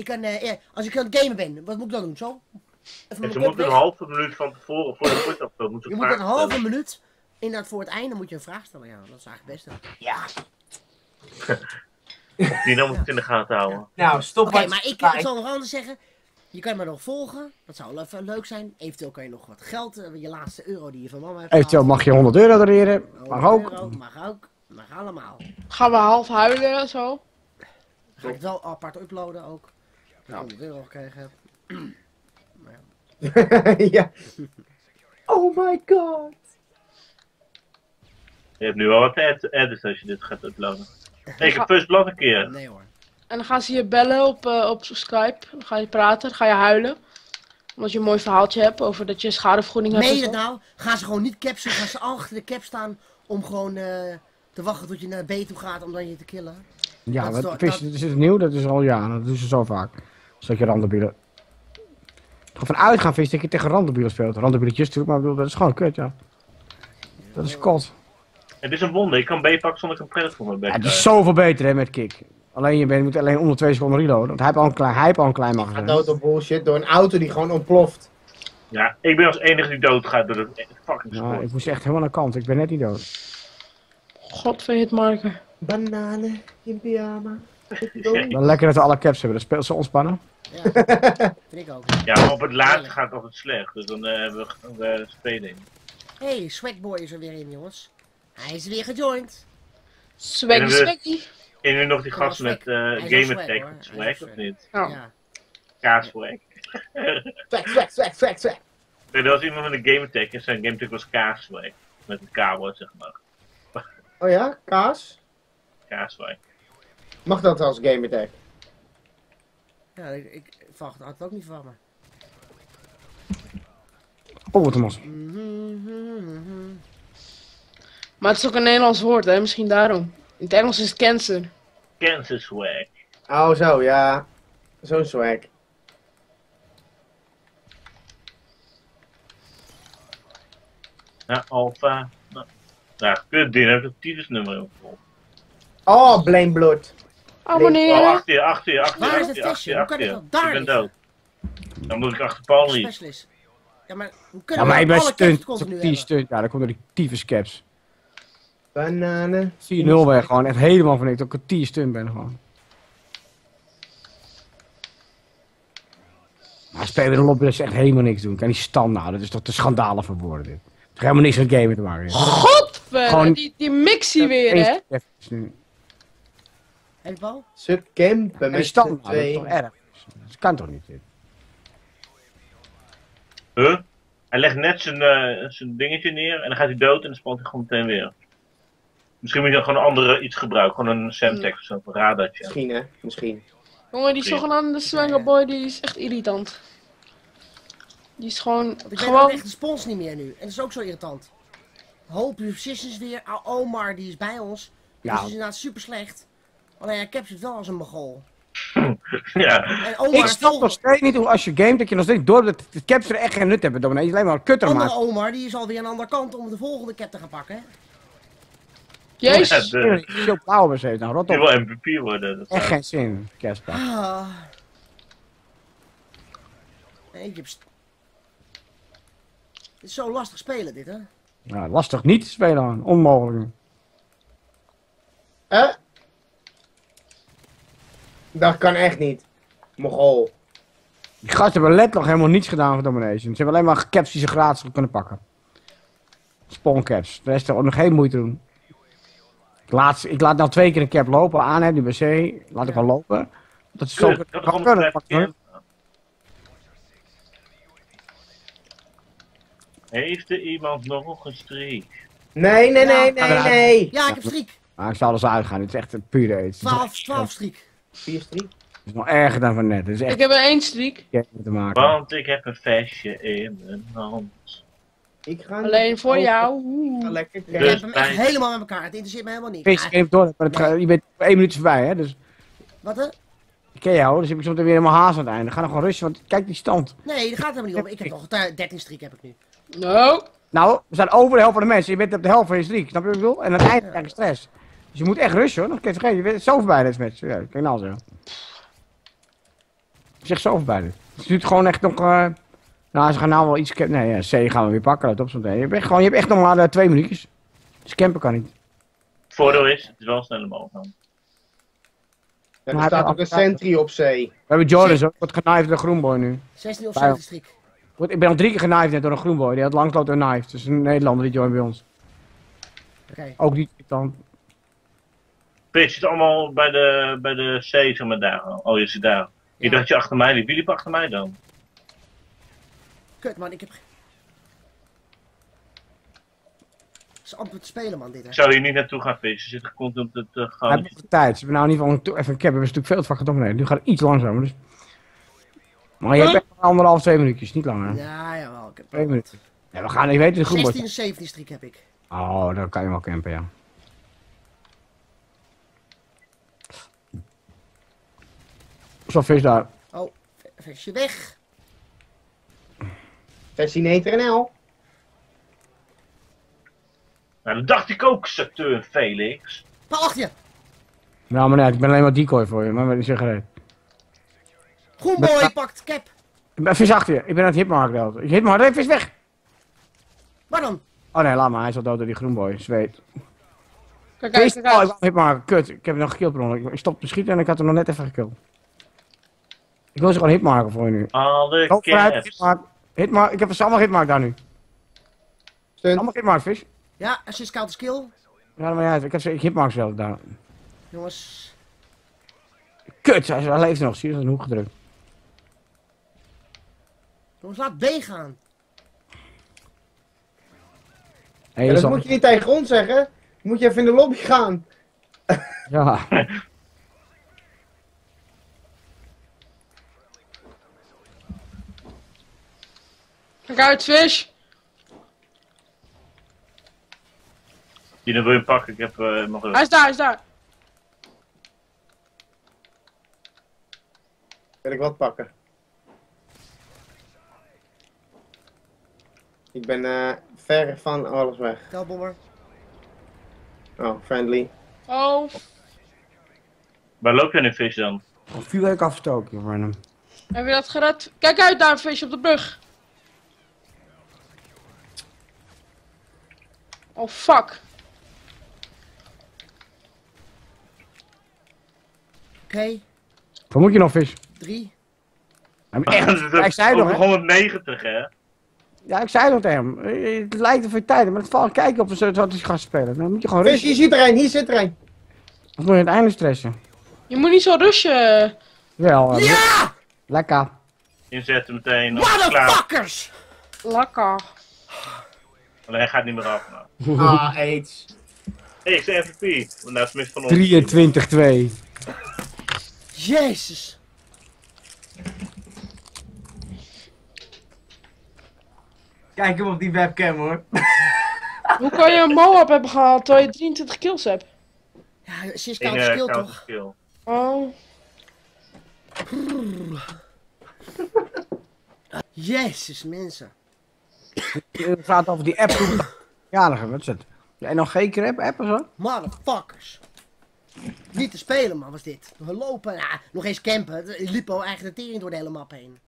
kan, als ik aan het gamen ben, wat moet ik dan doen? Zo? En ze moeten een halve minuut van tevoren, voor de quiz afloopt, moeten Je ze moet een halve stellen. minuut, inderdaad voor het einde moet je een vraag stellen. Ja, dat is eigenlijk het beste. Ja. Die dan moet het in de gaten houden. Nou, stop. Oké, maar ik zal nog anders zeggen. Je kan me nog volgen, dat zou wel even leuk zijn. Eventueel kan je nog wat geld, je laatste euro die je van mama hebt Eventueel mag je 100 euro doneren. Mag ook. Mag ook, mag allemaal. Gaan we half huilen en zo? Ga ik het wel apart uploaden ook. Dat ik 100 euro gekregen heb. Ja. Oh my god. Je hebt nu wel wat edits als je dit gaat uploaden. Ik heb First Blood een keer. Nee hoor. En dan gaan ze je bellen op Skype. Dan ga je praten, dan ga je huilen. Omdat je een mooi verhaaltje hebt over dat je schadevergoeding hebt. Meen je en het zo. nou? Gaan ze gewoon niet capsen, gaan ze achter de cap staan om gewoon te wachten tot je naar B toe gaat om dan je te killen? Ja, Dat is dat toch- is nieuw, dat is al ja, dat doen ze zo vaak. Zodat je randenbielen. Van uitgaan vis dat je tegen randenbielen speelt. Randenbieletjes natuurlijk, maar ik bedoel, dat is gewoon kut, ja. Dat is kot. Het is een wonder, ik kan B pakken zonder ik een credit voor mijn bek. Ja, het is zoveel beter hè, met kick. Alleen je moet alleen onder 2 seconden reloaden. Want hij heeft al een klein Gaat magazijn. dood op bullshit door een auto die gewoon ontploft. Ja, ik ben als enige die doodgaat door de fucking Ja, sport. ik moest echt helemaal naar de kant. Ik ben net niet dood. Godverhitmarker. Bananen in pyjama. Dan lekker dat we alle caps hebben. Dat speelt ze ontspannen. Ja, vind ik ook. Ja, maar op het laatste gaat het altijd slecht, dus dan hebben we speling. Hey, Swagboy is er weer in, jongens. Hij is weer gejoind. Swaggy En swaggy. En nu nog die gast swag. met Hij is wel Game swag, Attack. hoor. Hij is Swag wel of swag. niet? Ja. Ja. Kaaswag. Swag. Nee, er was iemand met een Game Attack en zijn Game Attack was Kaaswag. Met een K-woord, zeg maar. Oh ja, kaas? Kaaswag. Mag dat als game attack? Ja, ik had het ook niet van me. Oh, wat een mos. Maar het is ook een Nederlands woord, hè? Misschien daarom. In het Engels is het cancer. Kansas Swag. Oh zo, ja. Zo'n swag. Ja, Alpha. Nou, kut, die heeft een tyfusnummer op. Oh, blame blood. Oh, Abonneren. achter je. Waar is het visje? Hoe kan ik dat daar Ik ben liggen? dood. Dan moet ik achter Paul niet. Specialist. Ja, maar hoe Ja, kunnen maar we ik ben alle stunt. caps continu Die hebben? stunt. Ja, dan komt er die tyfus caps. Bananen. 4-0 weg gewoon. Echt helemaal van ik dat ik een 10 stunt ben gewoon. Maar spelen in de lobby dat ze echt helemaal niks doen. Kan die stand nou, dat is toch te schandalen voor woorden dit. Het heeft helemaal niks met gamen te maken. Godver, Gewoon- die mixie weer, hè? Hé, Paul? Ze campen En die met stand z'n nou, dat is twee. toch erg. Dat kan toch niet dit? Huh? Hij legt net zijn dingetje neer en dan gaat hij dood en dan spant hij gewoon meteen weer. Misschien moet je dan gewoon een andere iets gebruiken. Gewoon een Semtex of zo, een radartje. Misschien hè, misschien. Jongen, die zogenaamde Swaggerboy, die is echt irritant. Die is gewoon... Ik weet ook gewoon... echt de spons niet meer nu. En dat is ook zo irritant. Hope Precisions weer. Omar, die is bij ons. Ja. Dus is inderdaad super slecht. Alleen hij captured wel als een mogol. Ja. En Omar Ik is snap nog steeds niet hoe als je game dat je nog steeds door dat de caps er echt geen nut hebben. Dan is alleen maar een kutter andere maken. Omar, die is alweer aan de andere kant om de volgende cap te gaan pakken. Hè? Jezus. Ja, Zo flauw heeft nou, rot die op. wil MVP worden. Dat Echt geen zin, Casper. Ah. Nee, het is zo lastig spelen dit, hè? Ja, lastig niet te spelen aan. Onmogelijk. Dat kan echt niet. Mogol. Die gasten hebben letterlijk helemaal niets gedaan voor Domination. Ze hebben alleen maar caps die ze gratis kunnen pakken. Spawn caps. De rest hebben ook nog geen moeite doen. Ik laat nou 2 keer een cap lopen aan heb nu bij C. Laat ik wel lopen. Dat is zo Kut, dat is kan gewoon kunnen. Heeft er iemand nog een streak? Nee. Ja, ik heb streak. Maar ik zal alles uitgaan. Het is echt een pure aids. 12 streak. 4 streak. Het is nog erger dan van net. Het is echt Ik heb er 1 streak. te maken. Want ik heb een vestje in mijn hand. Ik ga Alleen voor jou. Ik ga Oeh. lekker Ik kijken. heb hem echt helemaal met elkaar. Het interesseert me helemaal niet. Feest Ah, geen door, maar je bent 1 minuut voorbij, hè? Dus wat hè? ik ken jou, dus heb ik zo meteen weer helemaal haast aan het einde. Ga dan gewoon rustig, want kijk die stand. Nee, daar gaat het helemaal niet om. Ik heb nog 13 streak heb ik nu. No. Nou, we zijn over de helft van de mensen. Je bent op de helft van je streak, snap je wat ik bedoel? En aan het einde krijg je stress. Dus je moet echt rustig hoor. Nog een keer vergeten, je bent zo voorbij deze match. Ja, dat kan je nou zeggen. Zeg zoveel bij dit. Het duurt gewoon echt nog... nou, ze gaan nou wel iets... Nee, ja, C gaan we weer pakken. Let op zo'n meteen. Je hebt echt nog maar 2 minuutjes. Dus campen kan niet. Het voordeel is, het is wel een snelle bal gaan. En Maar er staat hij- ook een sentry op zee. We hebben Jordan, zo. Wordt genaaid door een groenboy nu. 16 of Bij 17 strik. Ik ben al 3 keer genaaid net door een groenboy. Die had langsloopt een knife. Dus een Nederlander die joint bij ons. Oké. Ook die dan. Pitch zit allemaal bij de C, zeg maar daar. Oh, je zit daar. Ik Ja. dacht dat je achter mij liep. Wie liep achter mij dan? Kut man, ik heb... Het is amper te spelen man, dit hè. Ik zou hier niet naartoe gaan vissen. Ze zitten constant op het Hij heeft gangetje. nog de tijd. Ze hebben nou in ieder geval even een cap. We hebben natuurlijk veel te vaak gedomineerd. Nu gaat het iets langzamer. Dus... Maar je hebt echt maar 1,5, 2 minuutjes. Niet langer. Ja, jawel. Ik heb 2 minuten. Ja, we gaan. Je weet de groenboy. 16 of 17 strik heb ik. Oh, dan kan je wel campen, ja. Zo'n vis daar. Oh, versje weg. Fascinator NL. Nou, dat dacht ik ook, Saturn Felix. Maar achter je. Nou, maar nee, ik ben alleen maar decoy voor je. Maar met een sigaret. Groenboy pakt cap. Ik ben vis achter je. Ik ben aan het hitmarken. Ik hitmark. Nee, vis weg. Waar dan? Oh nee, laat maar. Hij is al dood door die groenboy. Zweet. Kijk uit, Vis. kijk Oh, ik uit. wou hem hitmarken. Kut. Ik heb hem nog gekillt per ongeluk. Ik stopte te schieten en ik had hem nog net even gekilld. Ik wil ze gewoon hitmarken voor je nu. Alle Oh, vooruit. caps. Hitmark. Hitmark. Ik heb ze allemaal hitmark daar nu. Stunt. Allemaal hitmark, vis. Ja, assist counter skill. Ja, maar ja, ik hitmark zelf daar. Jongens. Kut, hij leeft nog. Zie je, dat is een hoek gedrukt. Jongens, laat B gaan. Hey, Ja, is dat al- moet je niet tegen ons zeggen. Moet je even in de lobby gaan. Ja. Kijk uit, vis. Die dan wil je pakken. Ik heb nog Hij een. is daar, hij is daar. Wil ik wat pakken? Ik ben ver van alles weg. Telbomber. Oh, friendly. Oh, Waar loop je nu vis dan? Vuurwerk afgestoken, Random. heb je dat gered? Kijk uit daar, vis op de brug. Oh, fuck. Oké. Wat moet je nog, vis? 3. Ja, maar echt, ja, ik zei nog, Over hè? 190, hè? Ja, ik zei nog tegen hem. Het lijkt er veel tijd, maar het valt kijken of we wat hij gaat spelen. Dan moet je gewoon Vis, rushen. hier zit er een, hier zit er een. Of moet je het einde stressen? Je moet niet zo rushen. Wel, Ja! lekker. Inzetten meteen. Klaar. Motherfuckers! Lekker. Alleen hij gaat niet meer af. Nou. Ah, AIDS. Hey, ik zei MVP. Nou, tenminste van ons. 23-2. Jezus. Kijk hem op die webcam hoor. Hoe kan je een Moab hebben gehaald terwijl je 23 kills hebt? Ja, assist Ik counter skill counter toch? skill. Oh. Jezus, mensen. Het gaat over die app. Ja, wat is het? De NLG-crap app of zo? Motherfuckers. Niet te spelen, man, was dit. We lopen, nog eens campen. Het liep al eigenlijk de tering door de hele map heen.